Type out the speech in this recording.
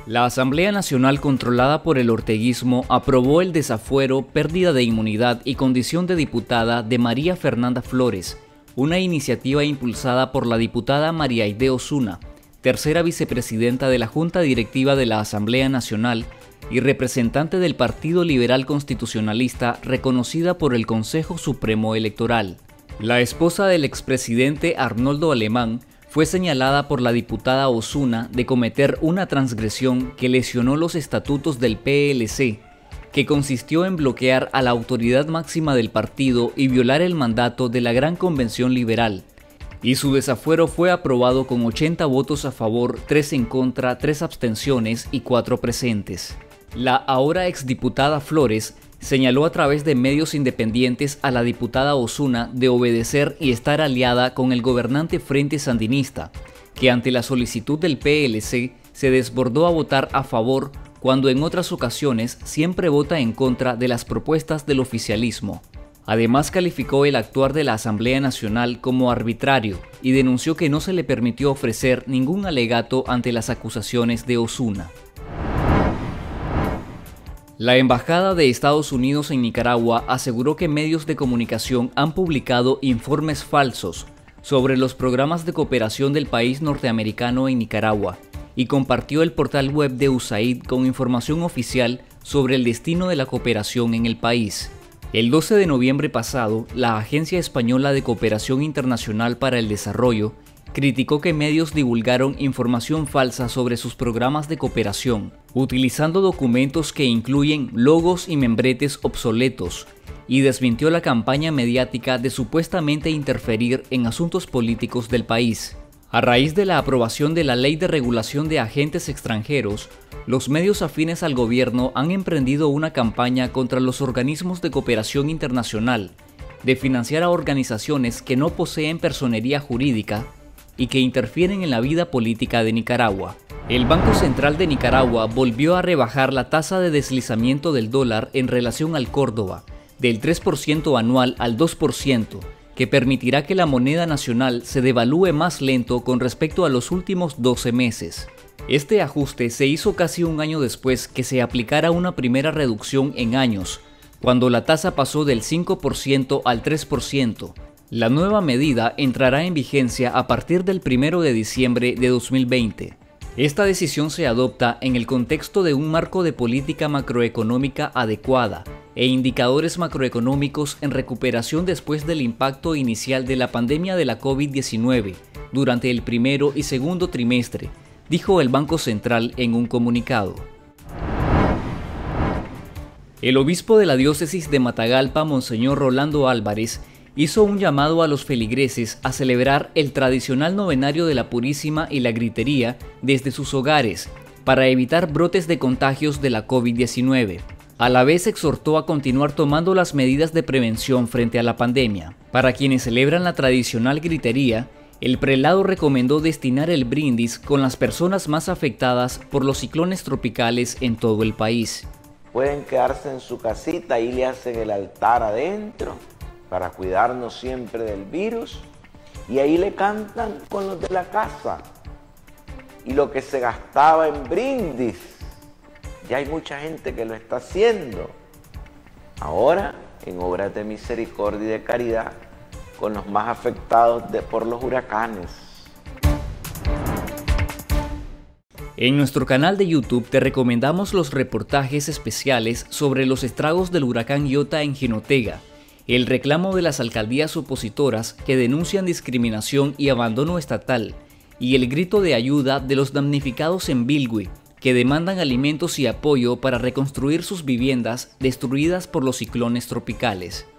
La Asamblea Nacional controlada por el orteguismo aprobó el desafuero, pérdida de inmunidad y condición de diputada de María Fernanda Flores, una iniciativa impulsada por la diputada María Aide Osuna, tercera vicepresidenta de la Junta Directiva de la Asamblea Nacional y representante del Partido Liberal Constitucionalista reconocida por el Consejo Supremo Electoral. La esposa del expresidente Arnoldo Alemán fue señalada por la diputada Osuna de cometer una transgresión que lesionó los estatutos del PLC, que consistió en bloquear a la autoridad máxima del partido y violar el mandato de la Gran Convención Liberal, y su desafuero fue aprobado con 80 votos a favor, 3 en contra, 3 abstenciones y 4 presentes. La ahora exdiputada Flores señaló a través de medios independientes a la diputada Osuna de obedecer y estar aliada con el gobernante Frente Sandinista, que ante la solicitud del PLC se desbordó a votar a favor cuando en otras ocasiones siempre vota en contra de las propuestas del oficialismo. Además calificó el actuar de la Asamblea Nacional como arbitrario y denunció que no se le permitió ofrecer ningún alegato ante las acusaciones de Osuna. La Embajada de Estados Unidos en Nicaragua aseguró que medios de comunicación han publicado informes falsos sobre los programas de cooperación del país norteamericano en Nicaragua y compartió el portal web de USAID con información oficial sobre el destino de la cooperación en el país. El 12 de noviembre pasado, la Agencia Española de Cooperación Internacional para el Desarrollo criticó que medios divulgaron información falsa sobre sus programas de cooperación, utilizando documentos que incluyen logos y membretes obsoletos, y desmintió la campaña mediática de supuestamente interferir en asuntos políticos del país. A raíz de la aprobación de la Ley de Regulación de Agentes Extranjeros, los medios afines al gobierno han emprendido una campaña contra los organismos de cooperación internacional, de financiar a organizaciones que no poseen personería jurídica y que interfieren en la vida política de Nicaragua. El Banco Central de Nicaragua volvió a rebajar la tasa de deslizamiento del dólar en relación al Córdoba, del 3% anual al 2%, que permitirá que la moneda nacional se devalúe más lento con respecto a los últimos 12 meses. Este ajuste se hizo casi un año después que se aplicara una primera reducción en años, cuando la tasa pasó del 5% al 3%. La nueva medida entrará en vigencia a partir del 1 de diciembre de 2020. Esta decisión se adopta en el contexto de un marco de política macroeconómica adecuada e indicadores macroeconómicos en recuperación después del impacto inicial de la pandemia de la COVID-19 durante el primero y segundo trimestre, dijo el Banco Central en un comunicado. El obispo de la diócesis de Matagalpa, Monseñor Rolando Álvarez, hizo un llamado a los feligreses a celebrar el tradicional novenario de la Purísima y la Gritería desde sus hogares para evitar brotes de contagios de la COVID-19. A la vez exhortó a continuar tomando las medidas de prevención frente a la pandemia. Para quienes celebran la tradicional gritería, el prelado recomendó destinar el brindis con las personas más afectadas por los ciclones tropicales en todo el país. Pueden quedarse en su casita y le hacen el altar adentro para cuidarnos siempre del virus, y ahí le cantan con los de la casa. Y lo que se gastaba en brindis, ya hay mucha gente que lo está haciendo. Ahora, en obras de misericordia y de caridad, con los más afectados por los huracanes. En nuestro canal de YouTube te recomendamos los reportajes especiales sobre los estragos del huracán Iota en Jinotega, el reclamo de las alcaldías opositoras que denuncian discriminación y abandono estatal, y el grito de ayuda de los damnificados en Bilwi, que demandan alimentos y apoyo para reconstruir sus viviendas destruidas por los ciclones tropicales.